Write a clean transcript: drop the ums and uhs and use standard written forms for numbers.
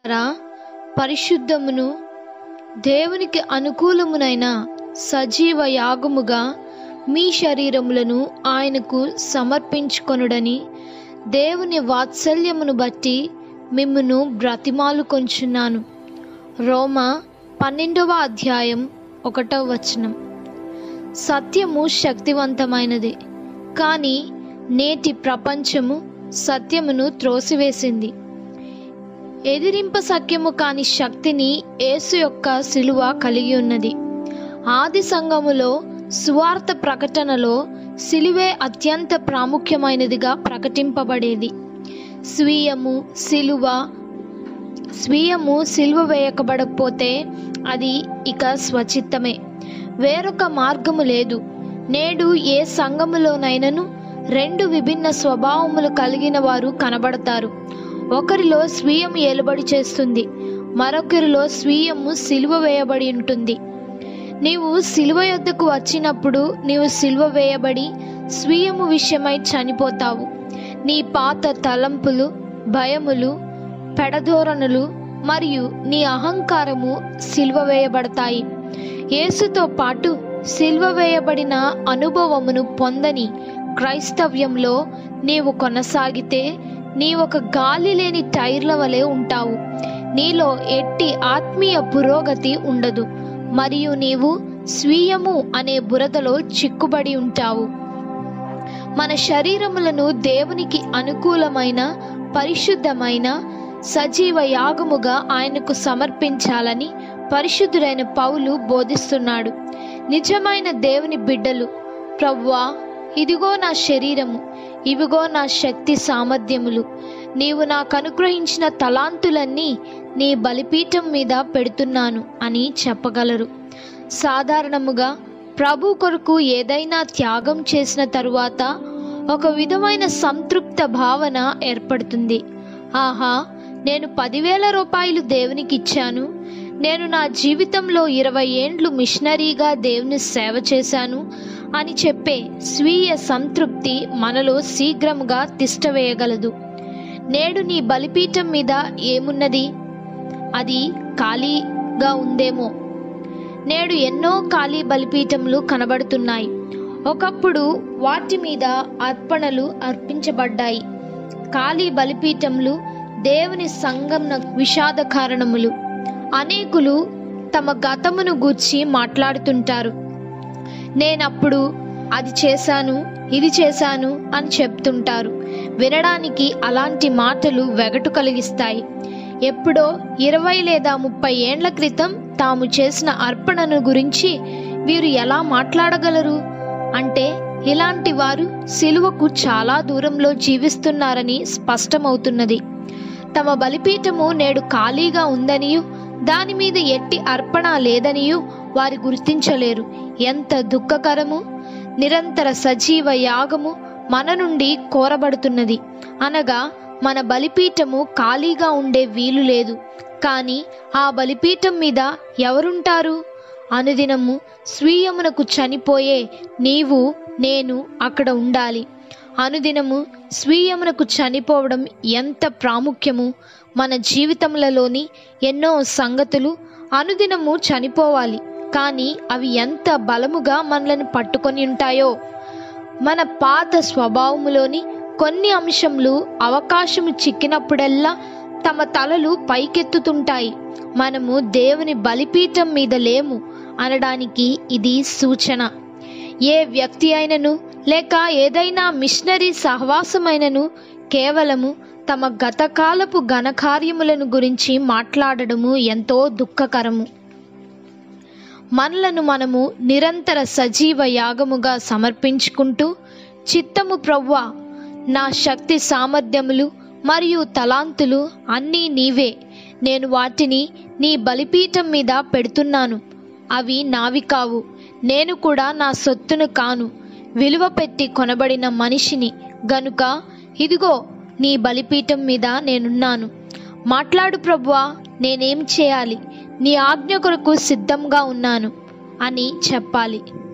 పరిశుద్ధమును దేవునికి అనుకూలమునైన సజీవ యాగముగా మీ శరీరములను ఆయనకు సమర్పించుకొనుడని దేవుని వాత్సల్యమును బట్టి మిమ్మును బ్రతిమాలుకొంచున్నాను. రోమా 12వ అధ్యాయం 1వ వచనం. సత్యము శక్తివంతమైనది, కానీ నేటి ప్రపంచము సత్యమును త్రోసివేసింది. ఎదిరింపశక్యము కాని శక్తిని యేసు యొక్క శిలువ కలిగి ఉన్నది. ఆది సంఘములో సువార్త ప్రకటనలో శిలువే అత్యంత ప్రాముఖ్యమైనదిగా ప్రకటింపబడేది. స్వీయము సిలువ వేయకబడకపోతే అది ఇక స్వచిత్తమే, వేరొక మార్గము లేదు. నేడు ఏ సంఘములోనైనను 2 విభిన్న స్వభావములు కలిగిన వారు కనబడతారు. ఒకరిలో స్వీయము ఏలుబడి చేస్తుంది, మరొకరిలో స్వీయము సిలువ వేయబడి ఉంటుంది. నీవు సిలువ యొద్దకు వచ్చినప్పుడు నీవు సిలువ వేయబడి స్వీయము విషయమై చనిపోతావు. నీ పాత తలంపులు, భయములు, పెడధోరణులు మరియు నీ అహంకారము సిలువ వేయబడతాయి. యేసుతో పాటు సిలువ వేయబడిన అనుభవమును పొందని క్రైస్తవ్యంలో నీవు కొనసాగితే నీవొక గాలి లేని టైర్ల వలె ఉంటావు. నీలో ఎట్టి ఆత్మీయ పురోగతి ఉండదు మరియు నీవు స్వీయము అనే బురదలో చిక్కుబడి ఉంటావు. మన శరీరములను దేవునికి అనుకూలమైన పరిశుద్ధమైన సజీవ యాగముగా ఆయనకు సమర్పించాలని పరిశుద్ధుడైన పౌలు బోధిస్తున్నాడు. నిజమైన దేవుని బిడ్డలు, ప్రభువా, ఇదిగో నా శరీరము, ఇవిగో నా శక్తి సామర్థ్యములు, నీవు నాకు అనుగ్రహించిన తలాంతులన్నీ నీ బలిపీఠం మీద పెడుతున్నాను అని చెప్పగలరు. సాధారణముగా ప్రభు కొరకు ఏదైనా త్యాగం చేసిన తరువాత ఒక విధమైన సంతృప్త భావన ఏర్పడుతుంది. ఆహా, నేను 10,000 రూపాయలు దేవునికి ఇచ్చాను, నేను నా జీవితంలో 20 ఏండ్లు మిషనరీగా దేవుని సేవ చేశాను అని చెప్పే స్వీయ సంతృప్తి మనలో శీఘ్రముగా తిష్టవేయగలదు. నేడు నీ బలిపీఠం మీద ఏమున్నది? అది ఖాళీగా ఉందేమో. నేడు ఎన్నో ఖాళీ బలిపీఠములు కనబడుతున్నాయి. ఒకప్పుడు వాటి మీద అర్పణలు అర్పించబడ్డాయి. ఖాళీ బలిపీఠములు దేవుని సంగమున విషాద కారణములు. అనేకులు తమ గతమును గూర్చి మాట్లాడుతుంటారు. నేనప్పుడు అది చేశాను, ఇది చేశాను అని చెప్తుంటారు. వినడానికి అలాంటి మాటలు వెగటు కలిగిస్తాయి. ఎప్పుడో 20 లేదా 30 ఏండ్ల క్రితం తాము చేసిన అర్పణను గురించి వీరు ఎలా మాట్లాడగలరు? అంటే ఇలాంటి వారు సిలువకు చాలా దూరంలో జీవిస్తున్నారని స్పష్టమవుతున్నది. తమ బలిపీఠము నేడు ఖాళీగా ఉందనియు దాని మీద ఎట్టి అర్పణ లేదనియు వారు గుర్తించలేరు. ఎంత దుఃఖకరము! నిరంతర సజీవ యాగము మన నుండి కోరబడుతున్నది. అనగా మన బలిపీఠము ఖాళీగా ఉండే వీలు లేదు. కానీ ఆ బలిపీఠం మీద ఎవరుంటారు? అనుదినము స్వీయమునకు చనిపోయే నీవు, నేను అక్కడ ఉండాలి. అనుదినము స్వీయమునకు చనిపోవడం ఎంత ప్రాముఖ్యము! మన జీవితములలోని ఎన్నో సంగతులు అనుదినము చనిపోవాలి. కానీ అవి ఎంత బలముగా మనలను పట్టుకొని ఉంటాయో. మన పాత స్వభావములోని కొన్ని అంశములు అవకాశము చిక్కినప్పుడల్లా తమ తలలు పైకెత్తుతుంటాయి. మనము దేవుని బలిపీఠం మీద లేము అనడానికి ఇది సూచన. ఏ వ్యక్తి అయినను లేక ఏదైనా మిషనరీ సహవాసమైనను కేవలము తమ గతకాలపు ఘనకార్యములను గురించి మాట్లాడడము ఎంతో దుఃఖకరము. మనలను మనము నిరంతర సజీవ యాగముగా సమర్పించుకుంటూ, చిత్తము ప్రభువా, నా శక్తి సామర్థ్యములు మరియు తలాంతులు అన్నీ నీవే, నేను వాటిని నీ బలిపీఠం మీద పెడుతున్నాను. అవి నావి కావు, నేను కూడా నా సొత్తును కాను, విలువ పెట్టి కొనబడిన మనిషిని గనుక ఇదిగో నీ బలిపీఠం మీద నేనున్నాను. మాట్లాడు ప్రభువా, నేనేం చేయాలి? నీ ఆజ్ఞ కొరకు సిద్ధంగా ఉన్నాను అని చెప్పాలి.